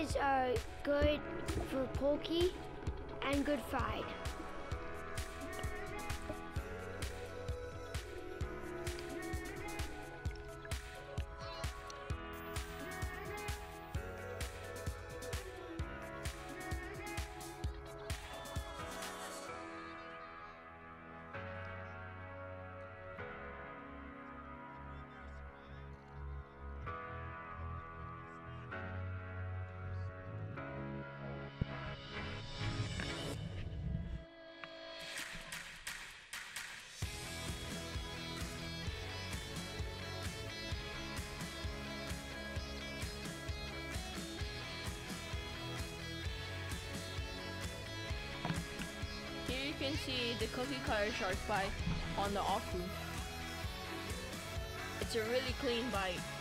Oysters are good for poke and good fried. Here you can see the cookie cutter shark bite on the off roof. It's a really clean bite.